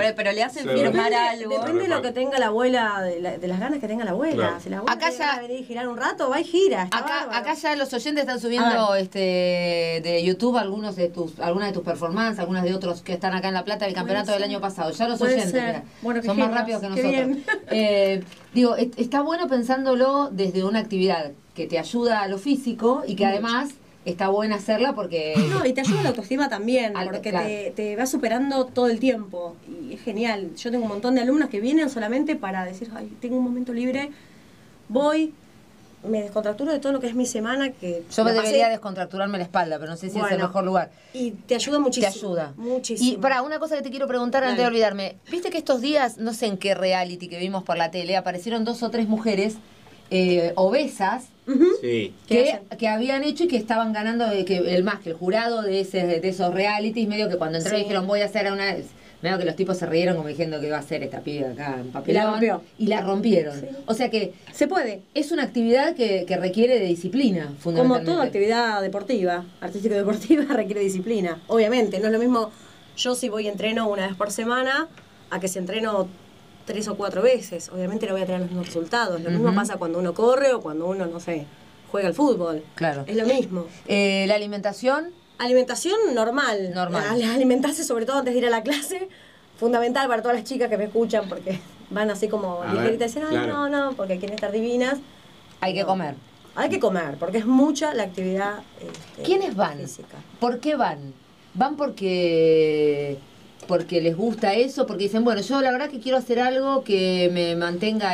pero le hacen firmar algo. Depende de lo que tenga la abuela, de las ganas que tenga la abuela. Claro. Si la abuela Acá quiere ya- venir y girar un rato, va y gira. Acá ya los oyentes están subiendo de YouTube algunas de tus performances, algunas de otros que están acá en La Plata del campeonato del año pasado. Ya los Puede oyentes, ser. mira, Bueno, qué son más genios, rápidos que qué nosotros. Digo, está bueno pensándolo desde una actividad que te ayuda a lo físico y que además está buena hacerla porque... No, y te ayuda la autoestima también, porque claro. te va superando todo el tiempo. Y es genial. Yo tengo un montón de alumnas que vienen solamente para decir, ay, tengo un momento libre, voy, me descontracturo de todo lo que es mi semana. Que Yo la debería pasé, descontracturarme la espalda, pero no sé si es el Bueno, mejor lugar. y te ayuda muchísimo. Te ayuda. Muchísimo. Y para una cosa que te quiero preguntar antes de olvidarme. Viste que estos días, no sé en qué reality que vimos por la tele, aparecieron 2 o 3 mujeres obesas Sí. que habían hecho y que estaban ganando, que el jurado de esos realities, medio que cuando entró dijeron voy a hacer una... Medio que los tipos se rieron como diciendo que iba a hacer esta piba acá en papelón. Y la rompieron. Sí. O sea que Se puede. es una actividad que requiere de disciplina, Como fundamentalmente. toda actividad deportiva, artístico-deportiva, requiere disciplina. Obviamente, no es lo mismo yo si voy y entreno una vez por semana a que si entreno 3 o 4 veces. Obviamente no voy a tener los mismos resultados. Lo mismo pasa cuando uno corre o cuando uno, no sé, juega al fútbol. Claro. Es lo mismo. La alimentación... Alimentación normal. Alimentarse sobre todo antes de ir a la clase. Fundamental para todas las chicas que me escuchan porque van así como ligeritas y dicen, ay, claro. no, porque quieren estar divinas. Hay que comer. Hay que comer, porque es mucha la actividad ¿Quiénes van? física. ¿Por qué van? ¿Van porque les gusta eso? Porque dicen, bueno, yo la verdad que quiero hacer algo que me mantenga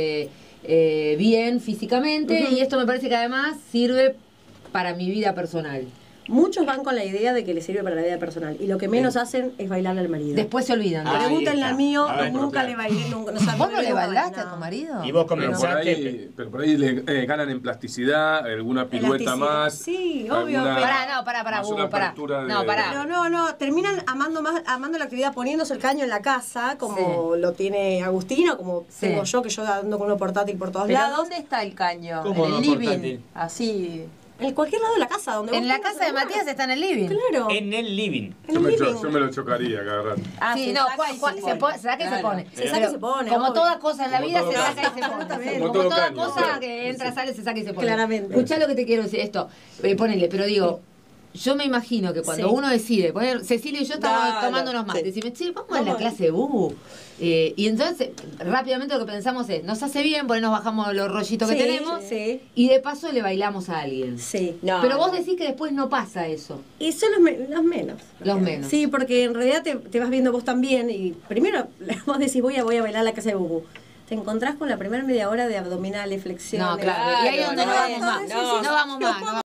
bien físicamente y esto me parece que además sirve para mi vida personal. Muchos van con la idea de que les sirve para la vida personal y lo que menos hacen es bailarle al marido. Después se olvidan. Ah, Pregúntenle ahí al mío, está. nunca Claro. le bailé, nunca. ¿Vos no le bailaste a tu marido? Y vos Pero comenzaste... por ahí le ganan en plasticidad, alguna pirueta Elasticidad. más. Sí, obvio, alguna- Pará, más una Hugo, pará. apertura de- No, pará. Pero no, terminan amando la actividad poniéndose el caño en la casa, como lo tiene Agustino, como Sí. tengo yo, que yo ando con uno portátil por todos ¿Pero lados. dónde está el caño? ¿Cómo En el no living. portátil? Así. En cualquier lado de la casa, donde En vos la tengas casa de lugar. Matías está en el living. Claro. En el living. Yo me lo chocaría cada rato. Sí, no, Juan, se saca y se pone. Se saca y se pone, Como obvio. toda cosa en la Como vida todo se saca y caño. se pone. Absolutamente. Como Como todo toda caño, cosa claro. que entra, sale, se saca y se pone. Claramente. Escuchá lo que te quiero decir, esto. Ponele, pero digo, yo me imagino que cuando Sí. uno decide, Cecilia y yo estábamos Claro, tomando unos mates, sí. decimos, che, vamos a la clase de bubu. Y entonces, rápidamente lo que pensamos es, nos hace bien, porque nos bajamos los rollitos que Sí, tenemos, sí. y de paso le bailamos a alguien. Sí. No, Pero vos no. decís que después no pasa eso. Y son los menos. Los menos. Sí, porque en realidad te vas viendo vos también y primero vos decís voy a bailar la casa de Bubu. Te encontrás con la primera media hora de abdominales, flexiones. No, claro. Y ahí es donde no no, vamos más. no, No vamos más.